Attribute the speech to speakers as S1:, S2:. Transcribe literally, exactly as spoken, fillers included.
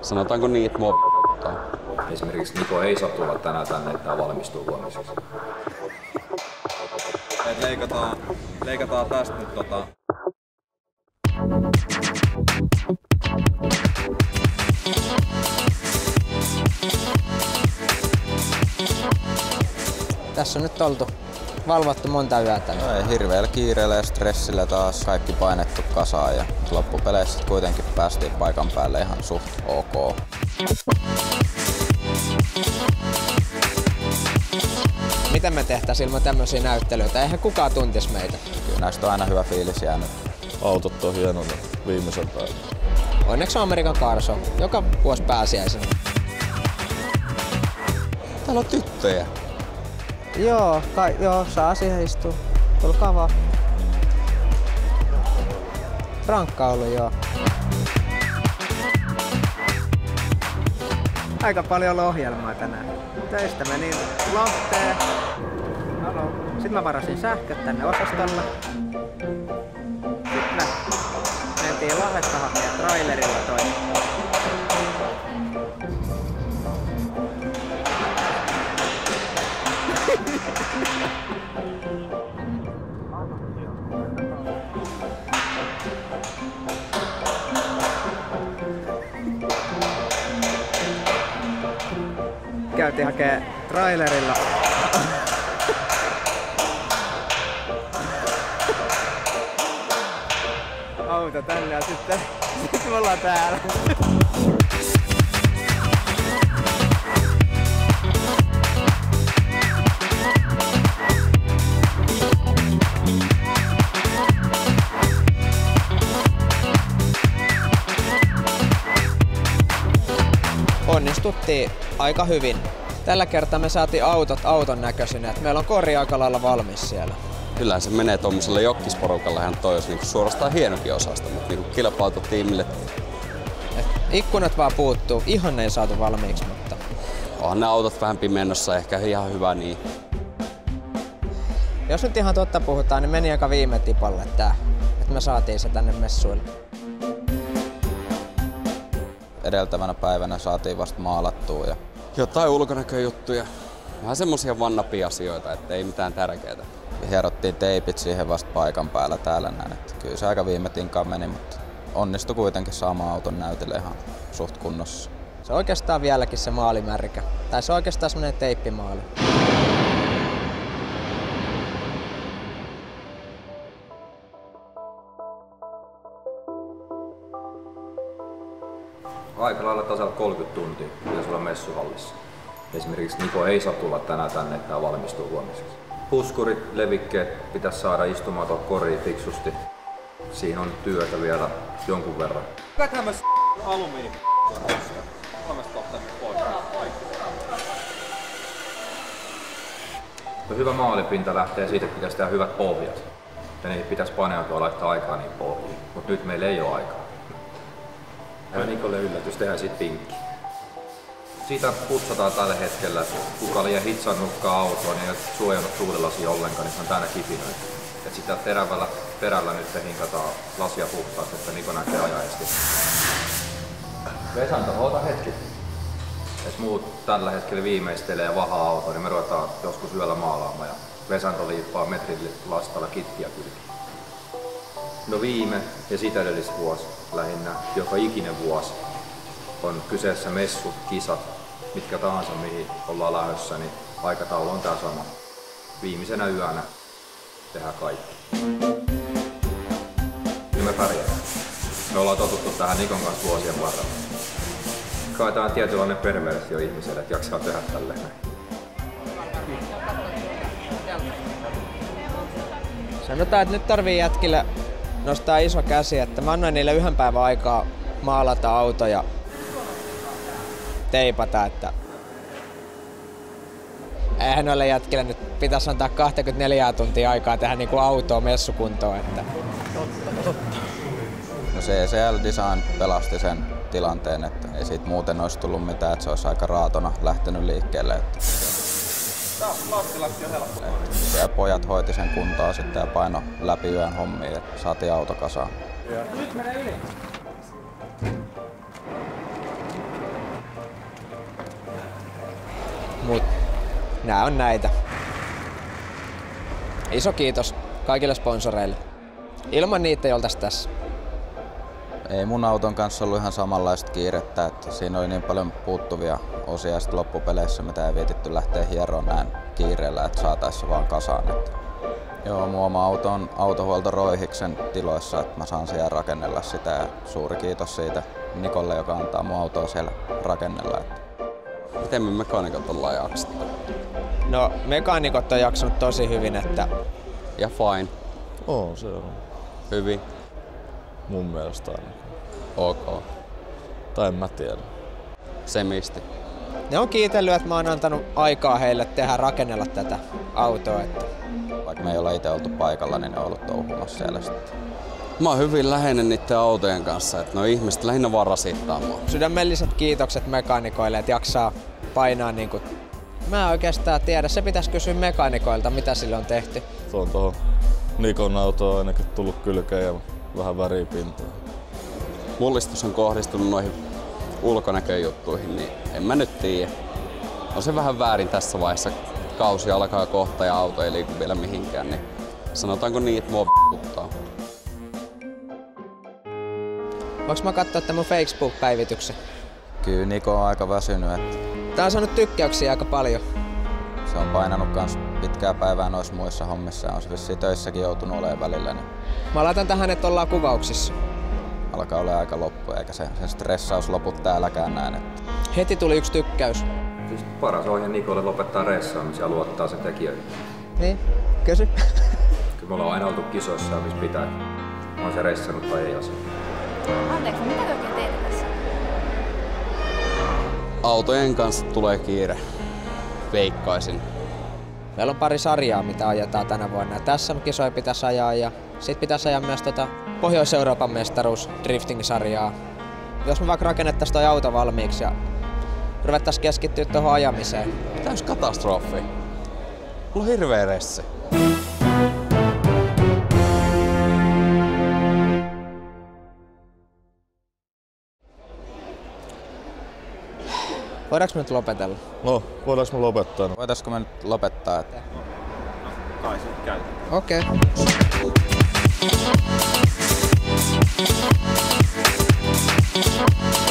S1: Sanotaanko niin, että mua
S2: Esimerkiksi Niko ei saa tulla tänään tänne, että tämä valmistuu huomiseksi.
S3: Et leikataan, leikataan tästä nyt tota...
S4: Tässä on nyt oltu valvottu monta yötä.
S5: No ei hirveällä kiireellä ja stressillä taas kaikki painettu kasaan ja loppupeleissä kuitenkin päästiin paikan päälle ihan suht ok.
S4: Miten me tehtäisiin ilman tämmöisiä näyttelyitä? Eihän kukaan tuntisi meitä.
S5: Kyllä näistä on aina hyvä fiilis jäänyt.
S6: Autot on hienona viimeisen päivän.
S4: Onneksi on American Car Show, joka vuosi pääsiäisenä.
S5: Täällä on tyttöjä.
S4: Joo, kai, joo, saa siihen istua. Tulkaa vaan. Rankka ollut, joo. Aika paljon ollut ohjelmaa tänään. Töistä menin Lahteen. Halo. Sitten mä varasin sähköt tänne osastolle. Sitten me mentiin Lahdesta hakemaan trailerilla toi. Käytiin hakee trailerilla. Auto tänne ja sitten sit me ollaan täällä. Onnistuttiin aika hyvin. Tällä kertaa me saatiin autot auton näköisinä, että meillä on kori aika lailla valmis siellä.
S1: Kyllähän se menee tuommoiselle jokkisporukalle ihan toi, jos niinku suorastaan hienokin osasta, mutta niinku kilpailutiimille.
S4: Et ikkunat vaan puuttuu, ihan ei saatu valmiiksi, mutta...
S1: Onhan ne autot vähän pimennossa, ehkä ihan hyvä niin.
S4: Jos nyt ihan totta puhutaan, niin meni aika viime tipalle tää, että me saatiin se tänne messuille.
S5: Edeltävänä päivänä saatiin vasta maalattua. Ja...
S1: Jotain ulkonäköjuttuja. Vähän semmosia vannapi-asioita, että ei mitään tärkeää.
S5: Hierottiin teipit siihen vasta paikan päällä täällä näin. Että kyllä se aika viime tinkaan meni, mutta onnistui kuitenkin saamaan auton näytille ihan suht kunnossa.
S4: Se on oikeastaan vieläkin se maalimärkä. Tai se on oikeastaan semmonen teippimaali.
S2: Aika lailla tasalla kolmekymmentä tuntia pitäisi olla messuhallissa. Esimerkiksi Niko ei saa tulla tänään tänne, että tämä valmistuu huomiseksi. Puskurit, levikkeet pitäisi saada istumaan tuohon koriin fiksusti. Siinä on työtä vielä jonkun verran.
S3: Käytähän mä alumiini kolmesta pois.
S2: No, hyvä maalipinta lähtee siitä, että pitäisi tehdä hyvät pohjat. Ja niihin pitäisi paneutua ja laittaa aikaa niihin pohjiin. Mutta nyt meillä ei ole aikaa. Ja Nikolle yllätys, tehdään siitä pinkki. Siitä putsataan tällä hetkellä. Kuka liian hitsannutkaan autoa, niin ei ole suojannut tuulilasia ollenkaan, niin se on täynnä kipinöitä. Et sitä terävällä perällä nyt hinkataan lasia puhtaaksi, että Niko näkee ajaesti. Vesanto, oota hetki. Jos muut tällä hetkellä viimeistelee vahaa autoa, niin me ruvetaan joskus yöllä maalaamaan ja Vesanto liippaa metrin lastalla kittiä kylki. No viime ja sitä edellisvuosi lähinnä, joka ikinen vuosi, on kyseessä messut, kisat, mitkä tahansa mihin ollaan lähdössä, niin aikataulu on tää sama. Viimeisenä yönä tehdään kaikki. Ja me pärjäämme. Me ollaan totuttu tähän Nikon kanssa vuosien varrella. Kai tää on tietynlainen perversio ihmiselle, että jaksaa tehdä tälleen näin.
S4: Sanotaan, että nyt tarvii jätkille nostaa iso käsi, että mä annoin niille yhden päivän aikaa maalata auto ja teipata, että eihän noille jätkille nyt pitäisi antaa kaksikymmentäneljä tuntia aikaa tehdä niinku autoa messukuntoon. Että...
S5: No C C L Design pelasti sen tilanteen, että ei siitä muuten olisi tullut mitään, että se olisi aika raatona lähtenyt liikkeelle. Että... Ja pojat hoiti sen kuntoon sitten ja paino läpi yön hommiin ja saatiin auto kasaan.
S3: Nyt menee yli.
S4: Mut nää on näitä. Iso kiitos kaikille sponsoreille. Ilman niitä ei oltais tässä.
S5: Ei mun auton kanssa ollut ihan samanlaista kiirettä, että siinä oli niin paljon puuttuvia osia sit loppupeleissä, mitä ei viititty lähteä hieroon näin kiireellä, että saataisiin vaan kasaan. Että joo, mun oma auto on autohuolto Roihiksen tiloissa, että mä saan siellä rakennella sitä ja suuri kiitos siitä Nikolle, joka antaa mun autoa siellä rakennella. Että
S1: miten me mekaanikot ollaan jaksettu?
S4: No, mekaanikot on jaksanut tosi hyvin, että...
S1: Ja fine.
S6: Oo, se on.
S1: Hyvin.
S6: Mun mielestä aina.
S1: Ok.
S6: Tai en mä tiedä.
S1: Semisti.
S4: Ne on kiitellyt, että mä oon antanut aikaa heille tehdä rakennella tätä autoa. Että...
S5: vaikka me ei olla itse oltu paikalla, niin ne on ollut touhumassa siellä sitten.
S1: Mä oon hyvin läheinen niiden autojen kanssa, että no ihmiset lähinnä vaan rasittaa mua.
S4: Sydämelliset kiitokset mekaanikoille, että jaksaa painaa niinku... Mä en oikeastaan tiedä, se pitäisi kysyä mekaanikoilta, mitä sille on tehty.
S6: Tuo on tohon Nikon autoon ainakin tullut kylkeen ja vähän väripintaa.
S1: Mullistus on kohdistunut noihin ulkonäköjuttuihin, niin en mä nyt tiedä. On se vähän väärin tässä vaiheessa. Kausi alkaa kohta ja auto ei liiku vielä mihinkään, niin sanotaanko niin, että mua v***uttaa.
S4: Voinko mä katsoa tämän mun Facebook-päivityksen?
S5: Kyllä Niko on aika väsynyt, että
S4: Tää on saanut tykkäyksiä aika paljon.
S5: se on painanut kans pitkää päivää noissa muissa hommissa ja on se vissiin töissäkin joutunut olemaan välillä, niin
S4: Mä laitan tähän, että ollaan kuvauksissa.
S5: alkaa olla aika loppu, eikä se, se stressaus lopu täälläkään näin. Että
S4: Heti tuli yksi tykkäys.
S2: Siis paras ohje Nikolle lopettaa ressaamisen ja luottaa sen tekijöihin.
S4: Niin, kysy.
S2: Kyllä me ollaan aina oltu kisoissa ja missä pitää. On se ressannut tai ei asia.
S7: Anteeksi, mitä te oikein teette tässä?
S1: Autojen kanssa tulee kiire. Veikkaisin.
S4: Meillä on pari sarjaa, mitä ajetaan tänä vuonna. Tässä kisoja pitäisi ajaa ja sit pitäisi ajaa myös tota Pohjois-Euroopan mestaruus drifting-sarjaa. Jos me vaikka rakennettaisiin toi auto valmiiksi ja ruvettaisiin keskittyä tuohon ajamiseen.
S1: Täys katastrofi. Mulla on hirveä ressi.
S4: Voidaanko me nyt lopetella?
S6: No, voidaanko me lopettaa?
S5: voitaisko me nyt lopettaa? Että
S3: Kai sit käy.
S4: Okei. Okay.